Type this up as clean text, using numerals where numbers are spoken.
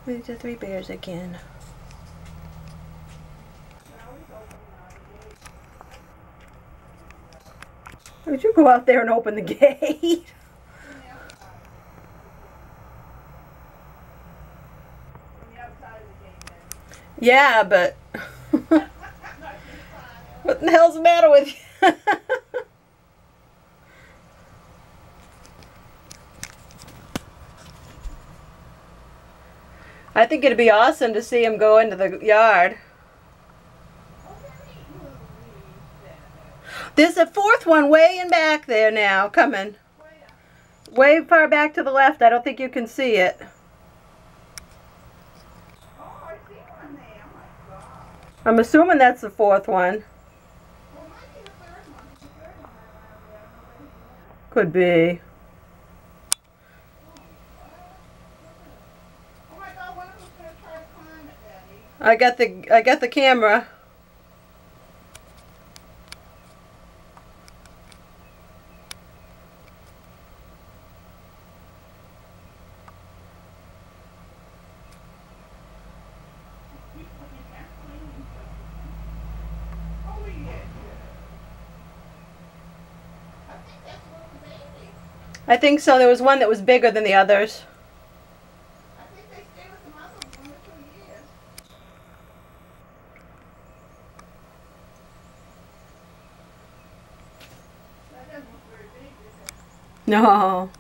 With the three bears again. Would you go out there and open the gate? Yeah, but what the hell's the matter with you? I think it'd be awesome to see him go into the yard. There's a fourth one way in back there now, coming. Way far back to the left. I don't think you can see it. I'm assuming that's the fourth one. Could be. I got the camera. I think so. There was one that was bigger than the others. I think they stayed with the mother 1 or 2 years. That doesn't look very big, does it? No.